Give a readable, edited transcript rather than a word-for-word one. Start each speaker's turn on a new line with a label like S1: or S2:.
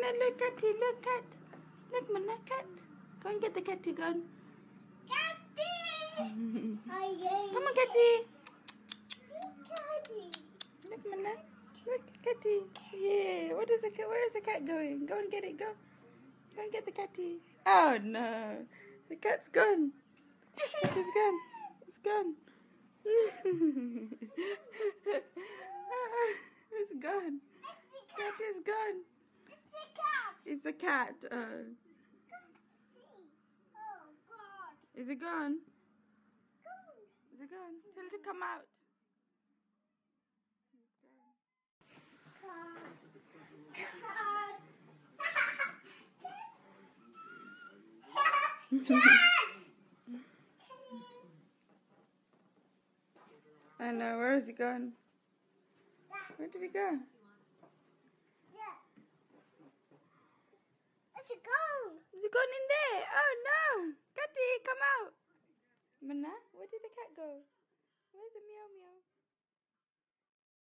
S1: Yeah, look, Catty, look, cat. Look, Manna, cat. Go and get the catty, go on.
S2: Catty!
S1: Come on, Catty. Look, Manna. Look, Catty. Yeah, where is the cat going? Go and get it, go. Go and get the catty. Oh, no. The cat's gone. The cat is gone. It's gone. It's gone. Cat is gone. It's a cat.
S2: Oh, God.
S1: Is it gone? Is it gone? Tell it to come out. I know. Where is he gone? Where did he go? Is he gone in there? Oh no! Catty, come out! Manna, where did the cat go? Where's the meow meow?